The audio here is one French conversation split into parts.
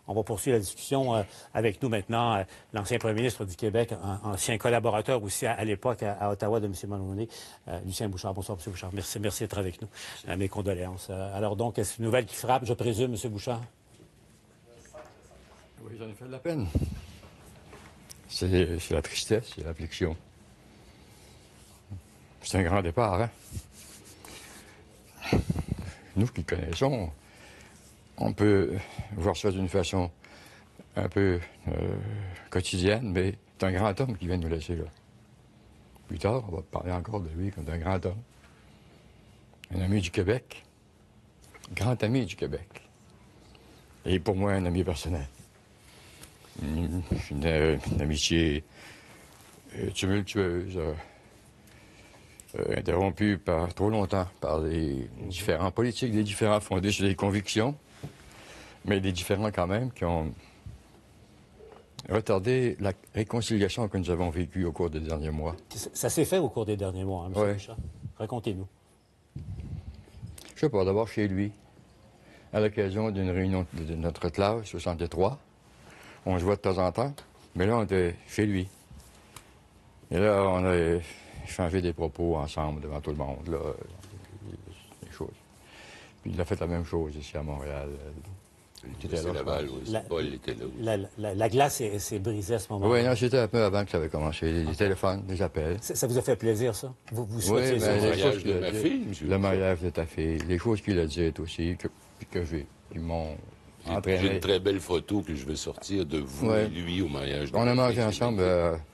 On va poursuivre la discussion avec nous maintenant, l'ancien premier ministre du Québec, ancien collaborateur aussi à l'époque à Ottawa de M. Mulroney, Lucien Bouchard. Bonsoir, M. Bouchard. Merci d'être avec nous. Mes condoléances. Alors donc, est-ce une nouvelle qui frappe, je présume, M. Bouchard? Oui, j'en ai fait de la peine. C'est la tristesse, c'est l'affliction. C'est un grand départ, hein? Nous qui le connaissons, on peut voir ça d'une façon un peu quotidienne, mais c'est un grand homme qui vient de nous laisser là. Plus tard, on va parler encore de lui comme d'un grand homme. Un ami du Québec, grand ami du Québec. Et pour moi, un ami personnel. Une amitié tumultueuse, interrompue par trop longtemps par les différents politiques, des différents fondés sur des convictions, mais des différents quand même qui ont retardé la réconciliation que nous avons vécue au cours des derniers mois. Ça s'est fait au cours des derniers mois, hein, M. Bouchard? Racontez-nous. Je sais pas, d'abord chez lui, à l'occasion d'une réunion de notre classe, 63. On se voit de temps en temps, mais là, on était chez lui. Et là, on a changé des propos ensemble devant tout le monde, là, des choses. Puis il a fait la même chose ici à Montréal. Il était à Laval aussi. Paul était là aussi. La glace s'est brisée à ce moment-là. Oui, non, c'était un peu avant que ça avait commencé. Les téléphones, les appels. Ça vous a fait plaisir, ça? Vous souhaitiez ça? Le mariage de ma fille, M. Le mariage de ta fille. Les choses qu'il a dites aussi, qui m'ont entraîné. J'ai une très belle photo que je vais sortir de vous et lui au mariage de On a ma mangé fille. ensemble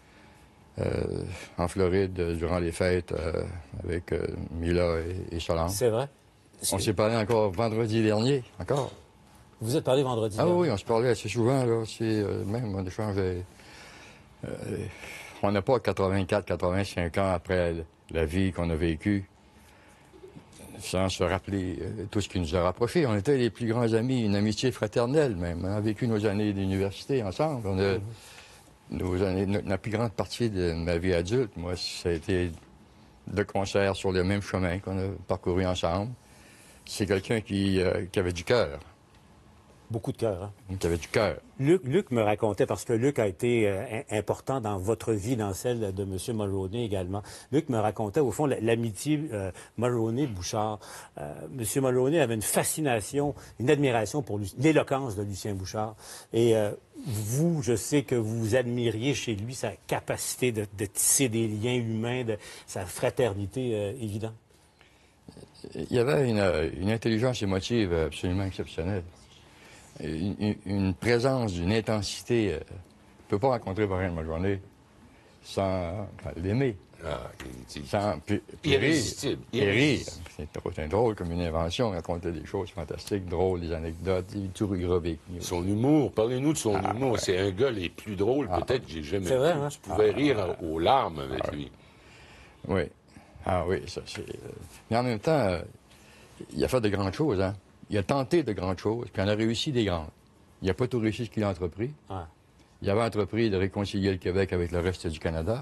en Floride durant les fêtes avec Mila et Solange. C'est vrai? On s'est parlé encore vendredi dernier, encore. Vous êtes parlé vendredi Ah dernier? oui, on se parlait assez souvent, là. Même, on échangeait. On n'a pas 84, 85 ans après la vie qu'on a vécue, sans se rappeler tout ce qui nous a rapprochés. On était les plus grands amis, une amitié fraternelle même. On a vécu nos années d'université ensemble. On a, la plus grande partie de ma vie adulte, moi, ça a été de concert sur le même chemin qu'on a parcouru ensemble. C'est quelqu'un qui avait du cœur. Beaucoup de cœur, hein? Qui avait du cœur. Luc me racontait, parce que Luc a été important dans votre vie, dans celle de M. Mulroney également. Luc me racontait, au fond, l'amitié Mulroney-Bouchard. M. Mulroney avait une fascination, une admiration pour l'éloquence de Lucien Bouchard. Et vous, je sais que vous admiriez chez lui sa capacité de tisser des liens humains, sa fraternité évidente. Il y avait une intelligence émotive absolument exceptionnelle. Une présence, une intensité. On ne peut pas rencontrer Brian Mulroney sans l'aimer. Ah, Irrésistible. C'est drôle comme une invention, raconter des choses fantastiques, drôles, des anecdotes, tout vécu. Son humour, parlez-nous de son humour. Ouais. C'est un gars les plus drôles peut-être que j'ai jamais vu. Vrai, hein? Tu pouvais rire aux larmes avec lui. Oui. Ah oui, ça c'est... Mais en même temps, il a fait de grandes choses, hein? Il a tenté de grandes choses, puis il en a réussi des grandes. Il n'a pas tout réussi ce qu'il a entrepris. Ah. Il avait entrepris de réconcilier le Québec avec le reste du Canada.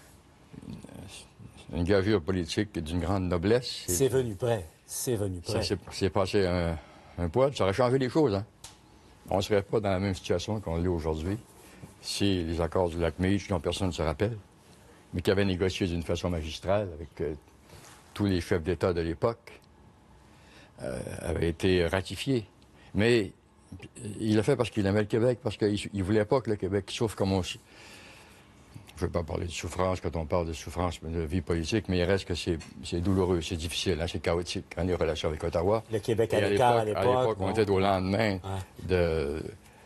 Une gageure politique d'une grande noblesse. C'est venu près. C'est venu près. Ça s'est passé un poil. Ça aurait changé les choses, hein? On ne serait pas dans la même situation qu'on l'est aujourd'hui si les accords du lac Meach, dont personne ne se rappelle, mais qui avaient négocié d'une façon magistrale avec tous les chefs d'État de l'époque, avait été ratifié. Mais il l'a fait parce qu'il aimait le Québec, parce qu'il ne voulait pas que le Québec souffre comme on... Je ne veux pas parler de souffrance quand on parle de souffrance de vie politique, mais il reste que c'est douloureux, c'est difficile, hein, c'est chaotique en les relations avec Ottawa. Le Québec à l'écart à l'époque. À l'époque, on était au lendemain de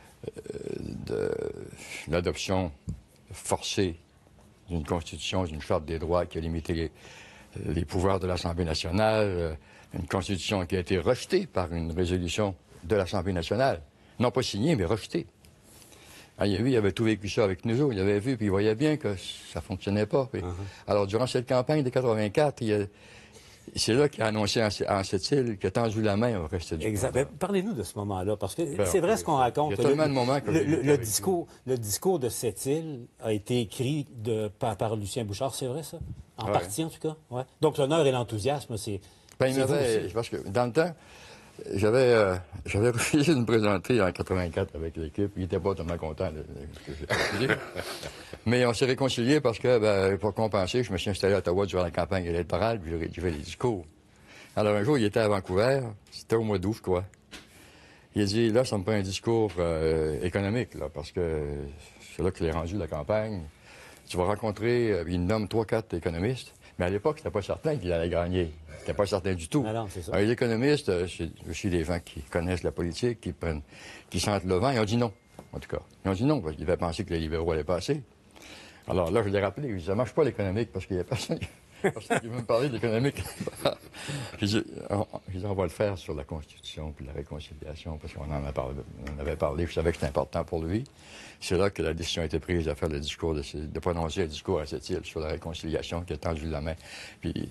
l'adoption forcée d'une constitution, d'une charte des droits qui a limité les pouvoirs de l'Assemblée nationale, une constitution qui a été rejetée par une résolution de l'Assemblée nationale. Non pas signée, mais rejetée. Ah, il avait tout vécu ça avec nous autres. Il avait vu, puis il voyait bien que ça ne fonctionnait pas. Puis... Alors, durant cette campagne de 84, c'est là qu'il a annoncé en Sept-Îles qu'il a tendu la main au reste du Exact. Canada. Parlez-nous de ce moment-là, parce que c'est vrai ce qu'on raconte. Il y a tellement de moments que le discours de Sept-Îles a été écrit par Lucien Bouchard, c'est vrai ça? En partie, en tout cas? Ouais. Donc, l'honneur et l'enthousiasme, c'est... Ben, parce que dans le temps, J'avais refusé de me présenter en 84 avec l'équipe. Il n'était pas tellement content de ce que j'ai refusé. Mais on s'est réconciliés parce que, pour compenser, je me suis installé à Ottawa durant la campagne électorale, puis j'ai fait les discours. Alors, un jour, il était à Vancouver. C'était au mois d'août, je crois. Il a dit, là, ça me prend un discours économique, là, parce que c'est là qu'il est rendu la campagne. Tu vas rencontrer, il nomme 3-4 économistes, mais à l'époque, c'était pas certain qu'il allait gagner. C'était pas certain du tout. Non, c'est ça. Alors, les économistes, c'est aussi des gens qui connaissent la politique, qui sentent le vent. Ils ont dit non, en tout cas. Ils ont dit non, parce qu'ils avaient pensé que les libéraux allaient passer. Alors là, je l'ai rappelé. Je dis, ça marche pas l'économique, parce qu'il y a personne qui veut me parler d'économique. J'ai dit, on va le faire sur la Constitution puis la réconciliation, parce qu'on on avait parlé, je savais que c'était important pour lui. C'est là que la décision a été prise de faire le discours, de prononcer un discours à cette île sur la réconciliation, qui a tendu la main. Puis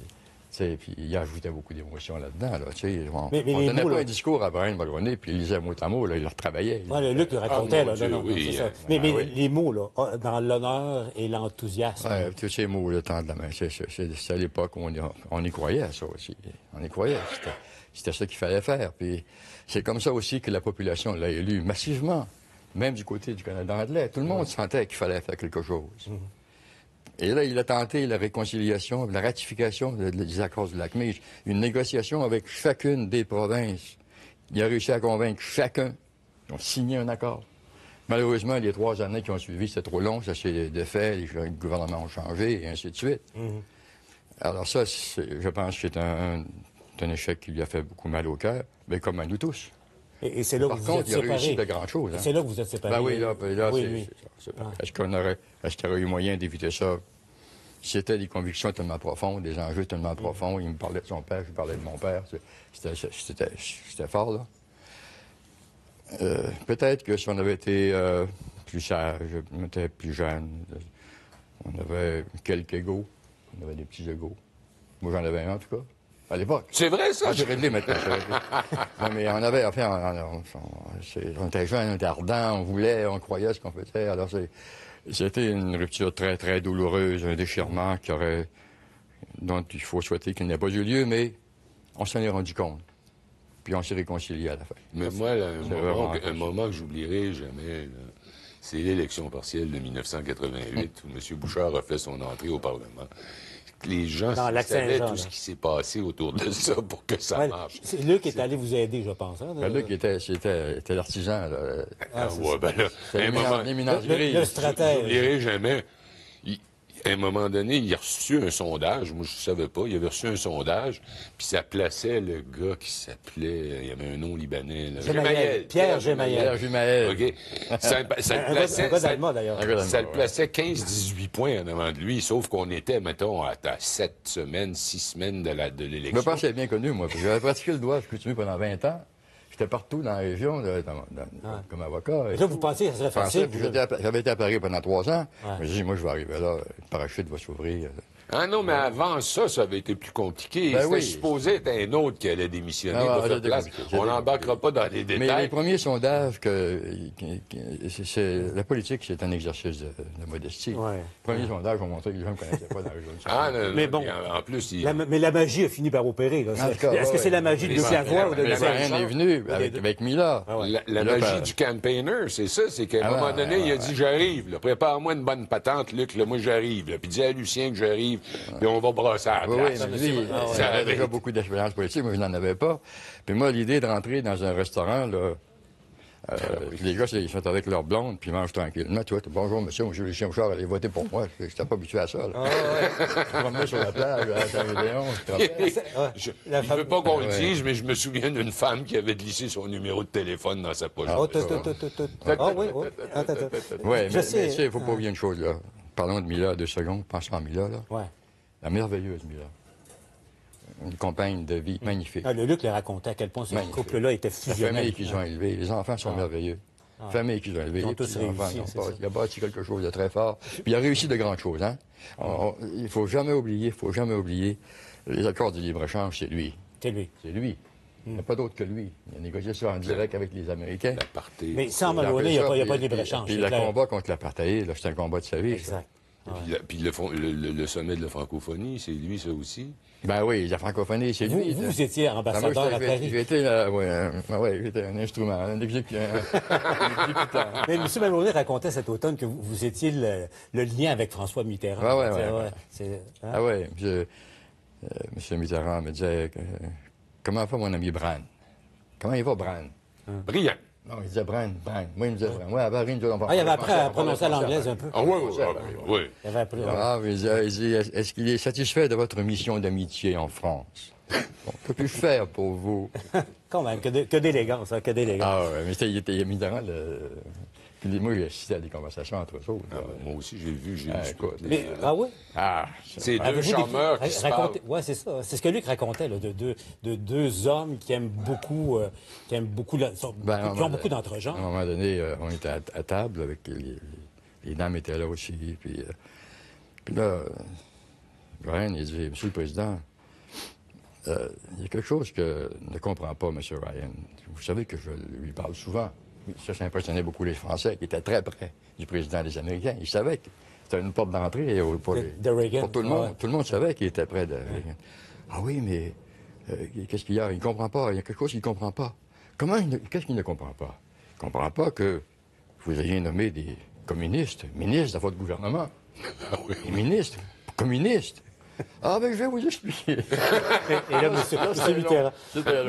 il ajoutait beaucoup d'émotions là-dedans. Là, on ne donnait pas un discours à Brian Mulroney, puis il lisait mot à mot, là, il le retravaillait. Ouais, Luc le racontait, là. Non, oui, c'est ça. Mais les mots, là, dans l'honneur et l'enthousiasme. Oui, tous ces mots, le temps de la main. C'est à l'époque où on y croyait à ça aussi. On y croyait. C'était ça qu'il fallait faire. Puis c'est comme ça aussi que la population l'a élu massivement, même du côté du Canada anglais. Tout le monde sentait qu'il fallait faire quelque chose. Et là, il a tenté la réconciliation, la ratification des accords du Lac-Meach, une négociation avec chacune des provinces. Il a réussi à convaincre chacun. Ils ont signé un accord. Malheureusement, les 3 années qui ont suivi, c'était trop long, ça s'est défait, les gouvernements ont changé, et ainsi de suite. Alors ça, je pense que c'est un échec qui lui a fait beaucoup mal au cœur, mais comme à nous tous. Et c'est là que vous êtes séparés. Il a réussi de grandes choses. Hein? C'est là que vous êtes séparés. Ben oui, là c'est ça. Est-ce qu'il y aurait eu moyen d'éviter ça? C'était des convictions tellement profondes, des enjeux tellement profonds. Il me parlait de son père, je lui parlais de mon père. C'était fort, là. Peut-être que si on avait été plus sage, on était plus jeune, on avait quelques égos. On avait des petits égos. Moi, j'en avais un, en tout cas. À l'époque. C'est vrai, ça? J'ai réglé maintenant. Non, mais on avait, enfin, on était jeunes, on était ardents, on voulait, on croyait à ce qu'on faisait. Alors, c'était une rupture très, très douloureuse, un déchirement dont il faut souhaiter qu'il n'ait pas eu lieu, mais on s'en est rendu compte. Puis on s'est réconciliés à la fin. Mais moi, là, un moment que j'oublierai jamais, là, c'est l'élection partielle de 1988, où M. Bouchard a fait son entrée au Parlement. Les gens savaient tout ce qui s'est passé autour de ça pour que ça marche. Luc est allé vous aider, je pense. Hein, Luc était l'artisan. Le stratège. Je n'oublierai jamais. À un moment donné, il a reçu un sondage. Moi, je ne savais pas. Il avait reçu un sondage. Puis ça plaçait le gars qui s'appelait... Il y avait un nom libanais. Pierre Gemayel. OK. Ça le plaçait... Un gars d'Allemand, d'ailleurs. Ça le plaçait 15-18 points en avant de lui. Sauf qu'on était, mettons, à 7 semaines, 6 semaines de l'élection. Je me pensais bien connu, moi. J'avais pratiqué le droit coutumier pendant 20 ans. J'étais partout dans la région comme avocat. Et là, vous pensiez que ça serait facile? J'avais été à Paris pendant 3 ans. Je me suis dit, moi, je vais arriver là, le parachute va s'ouvrir. Ah non, mais avant ça avait été plus compliqué. C'était supposé être un autre qui allait démissionner pour faire place. On n'embarquera pas dans les détails. Mais les premiers sondages, la politique, c'est un exercice de modestie. Les premiers sondages ont montré que les gens ne connaissaient pas dans la région. Non, mais bon, en plus... Mais la magie a fini par opérer. Est-ce que c'est la magie de Luc Lavoie ou de Luc Brian est venu avec Mila. La magie du campaigner, c'est ça. C'est qu'à un moment donné, il a dit, j'arrive. Prépare-moi une bonne patente, Luc. Moi, j'arrive. Puis dis à Lucien que j'arrive. Puis on va brasser à la place. Oui, il avait déjà beaucoup d'expérience politique, moi je n'en avais pas. Puis moi, l'idée de rentrer dans un restaurant, là, les gars, ils sont avec leur blonde, puis ils mangent tranquillement. Tu vois, bonjour monsieur, monsieur Lucien Bouchard, allez voter pour moi. Je n'étais pas habitué à ça. Là. Je promenais sur la plage, à Saint-Gédéon. Je ne veux pas qu'on le dise, mais je me souviens d'une femme qui avait glissé son numéro de téléphone dans sa poche. Oui, mais il ne faut pas oublier une chose, là. Parlons de Mila 2 secondes. Pensons à Mila, là. Ouais. La merveilleuse Mila. Une compagne de vie magnifique. Le Luc le racontait à quel point ce couple-là était fusionnel. La famille qu'ils ont élevée. Les enfants sont merveilleux. La famille qu'ils ont élevée. Ils ont tous réussi, il a bâti quelque chose de très fort. Puis il a réussi de grandes choses. Hein? Il ne faut jamais oublier, les accords de libre-échange, c'est lui. C'est lui. C'est lui. Il n'y a pas d'autre que lui. Il a négocié ça en direct avec les Américains. Mais sans Mulroney, il n'y a pas de libre-échange. Puis le combat contre l'apartheid, c'est un combat de sa vie. Exact. Puis le sommet de la francophonie, c'est lui, ça aussi? Ben oui, la francophonie, c'est lui. Vous étiez ambassadeur à Paris. J'étais un instrument, un exécutant. Mais M. Mulroney racontait cet automne que vous étiez le lien avec François Mitterrand. Ah oui, M. Mitterrand me disait, comment va mon ami Bran? Comment il va, Bran? Brillant. Non, il disait Bran. Moi, il me disait Bran. Oui, à Paris, nous il avait appris à prononcer l'anglaise un peu. Ah oui. Il avait appris. Il dit, est-ce qu'il est satisfait de votre mission d'amitié en France? Bon, que puis-je faire pour vous? Quand même, que d'élégance, que d'élégance. Ah oui, mais il était Mitterrand, Puis moi, j'ai assisté à des conversations entre eux autres. Moi aussi, j'ai vu. Ah oui? C'est deux charmeurs qui se parlent. Oui, c'est ça. C'est ce que Luc racontait, là, de deux hommes qui aiment beaucoup, qui ont beaucoup d'entre-gens. À un moment donné, on était à table, avec les dames étaient là aussi. Puis là, Ryan, il dit, Monsieur le Président, il y a quelque chose que ne comprend pas, M. Ryan. Vous savez que je lui parle souvent. Ça impressionnait beaucoup les Français, qui étaient très près du président des Américains. Ils savaient que c'était une porte d'entrée pour tout le monde. Tout le monde savait qu'il était près de Reagan. Ah oui, mais qu'est-ce qu'il y a? Il ne comprend pas. Il y a quelque chose qu'il ne comprend pas. Qu'est-ce qu'il ne comprend pas? Il ne comprend pas que vous ayez nommé des communistes, ministres de votre gouvernement. Ah oui. Des ministres, communistes. Ah, ben, je vais vous expliquer. Et là, M. Mitterrand.